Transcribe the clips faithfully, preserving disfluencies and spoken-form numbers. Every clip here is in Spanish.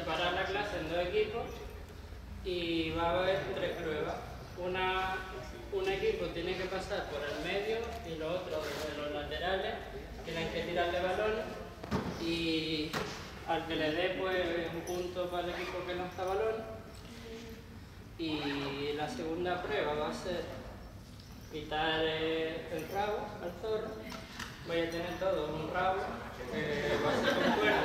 separar la clase en dos equipos y va a haber tres pruebas. Una, un equipo tiene que pasar por el medio y los otros desde los laterales tienen que tirarle balones y al que le dé pues un punto para el equipo que lanza balones. Y la segunda prueba va a ser quitar el rabo al zorro. Voy a tener todo un rabo que va a ser con cuerda.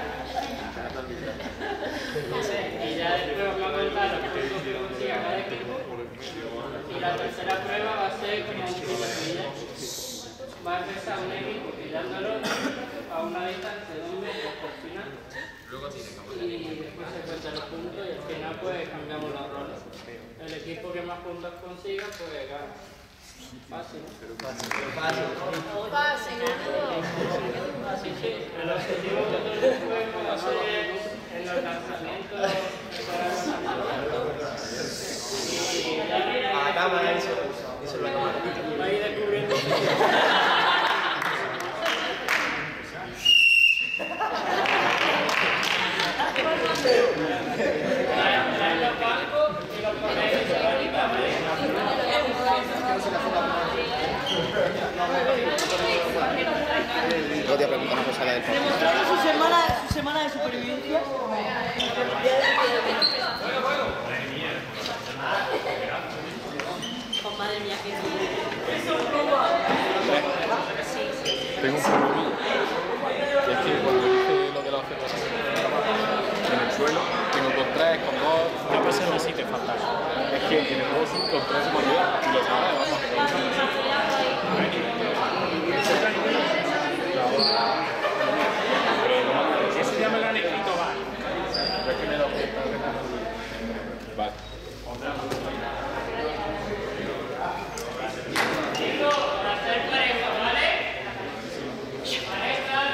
Y ya después vamos a contar los puntos que consiga cada equipo. Y la tercera prueba va a ser como un pilla. Va a empezar un equipo pillando al otro a una distancia de un metro por final. Y después se cuentan los puntos y al final pues cambiamos los roles. El equipo que más puntos consiga pues gana. Fácil, pero fácil. Fácil, sí, sí. El objetivo de todo el juego va a ser en los lanzamientos para los lanzamientos. Y ya a la cámara y se lo cámara. Va a ir descubriendo. Traen los bancos y los ponéis en la No te pregunto una cosa del papá. Demostrando su semana, su semana de supervivencia. Oh, madre mía, qué bien. Tengo un problemilla. Y es que cuando hice lo de la observación en el suelo, tengo con tres, con dos. ¿Qué pasa en el sitio fantástico? Es que en el juego cinco, con tres se me olvida. Y lo sabes, vamos. Eso ya me lo han escrito mal. Es que me lo vale. Chicos, hacer pareja, ¿vale? Pareja.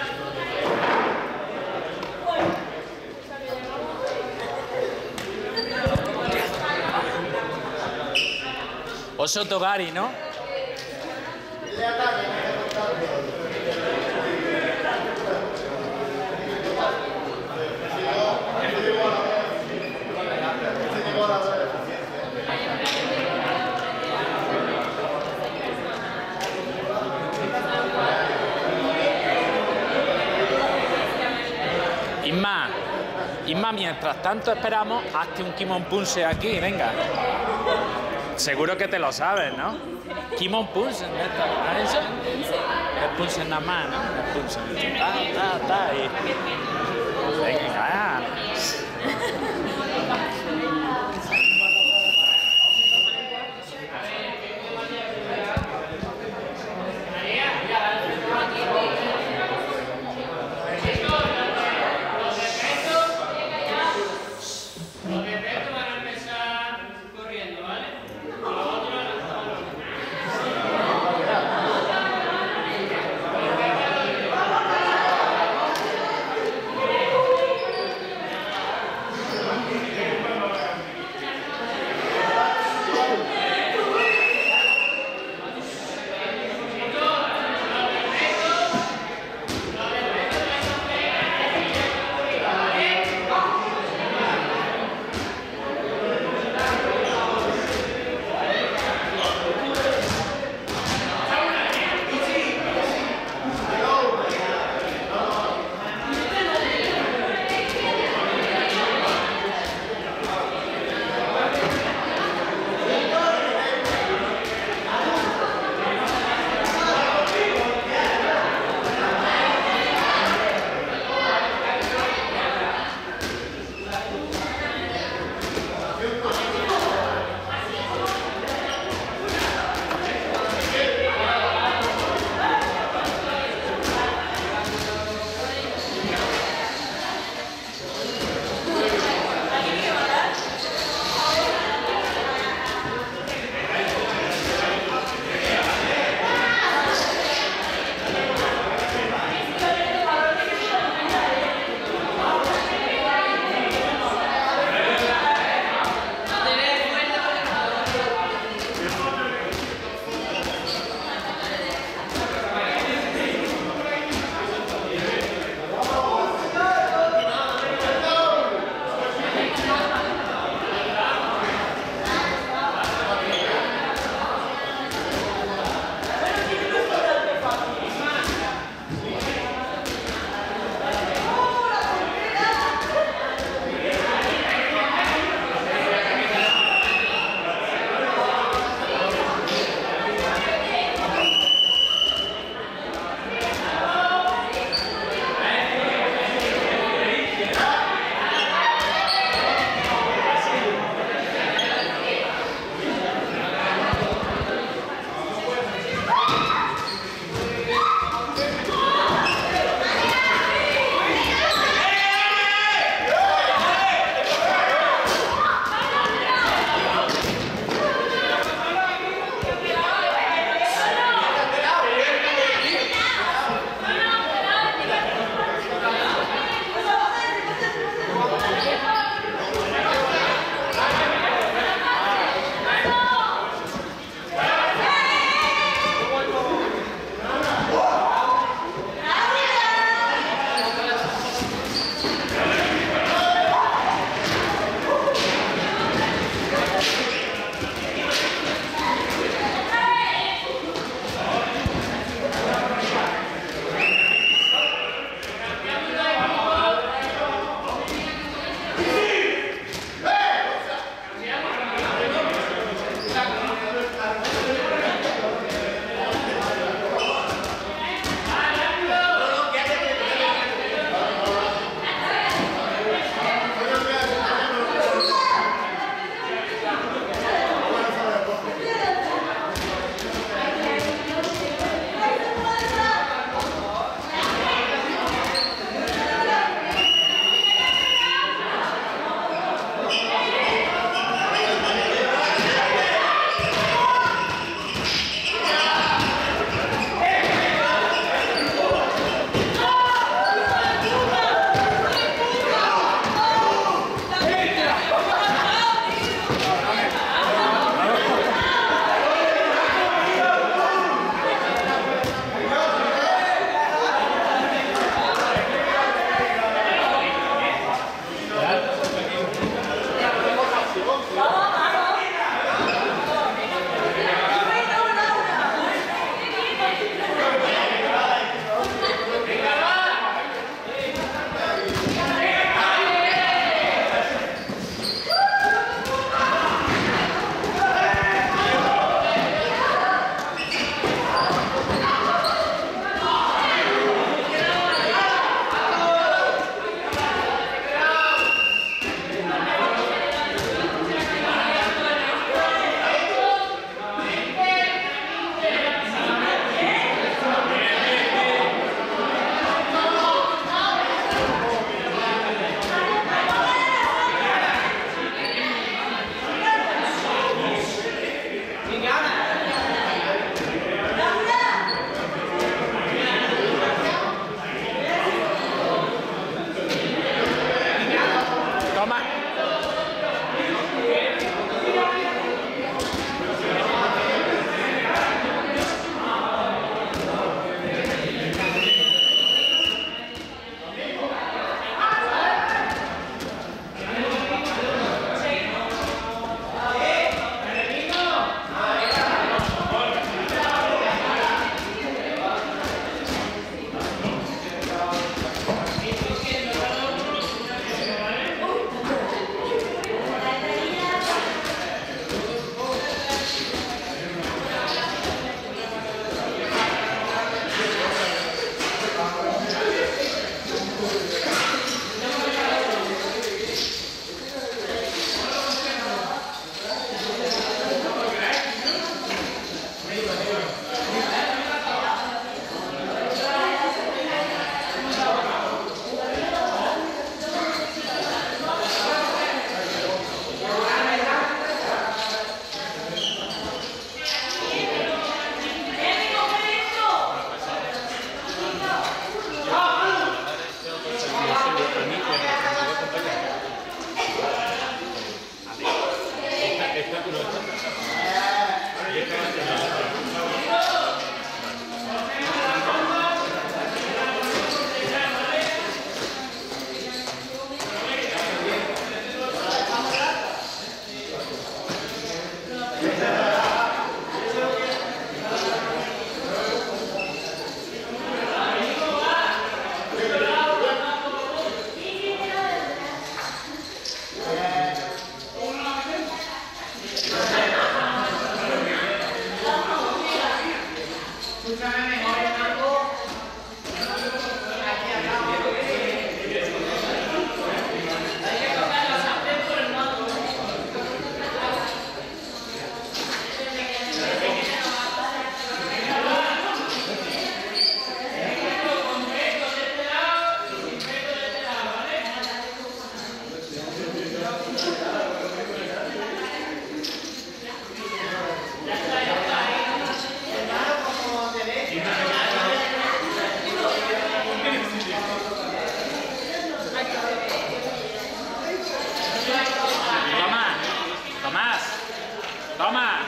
Oso Togari, ¿no? Isma, Isma, mientras tanto esperamos, hazte un Kimon Punse aquí, venga. Seguro que te lo sabes, ¿no? Kimon Punse, ¿no es eso? Es Punse nada más, ¿no? Es Punse. Ta, ta, ta, y... Venga. Toma.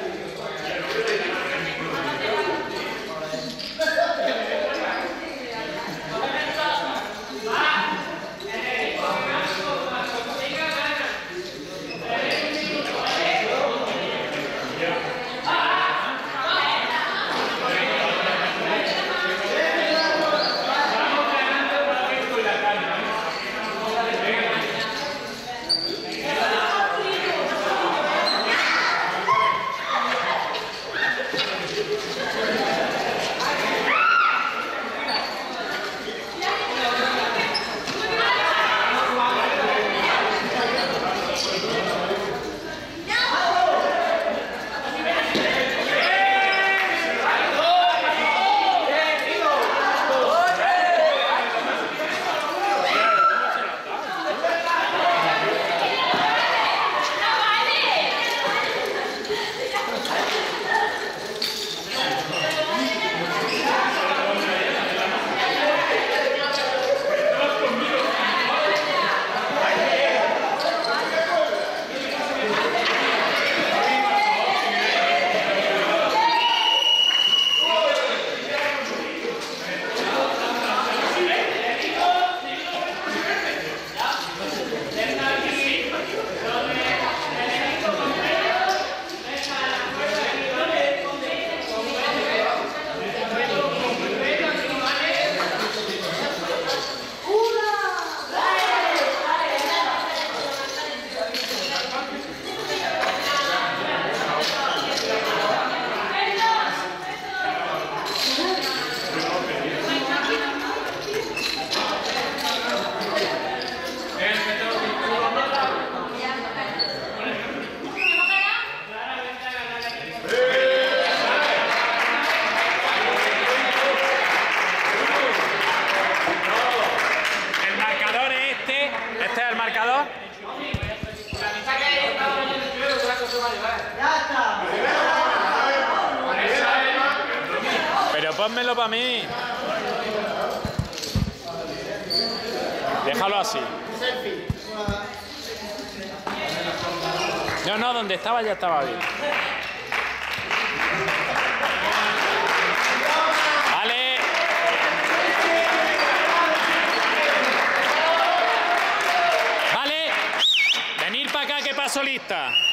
Pero pónmelo para mí. Déjalo así. No, no, donde estaba ya estaba bien. Vale. Vale. Venir para acá que paso lista.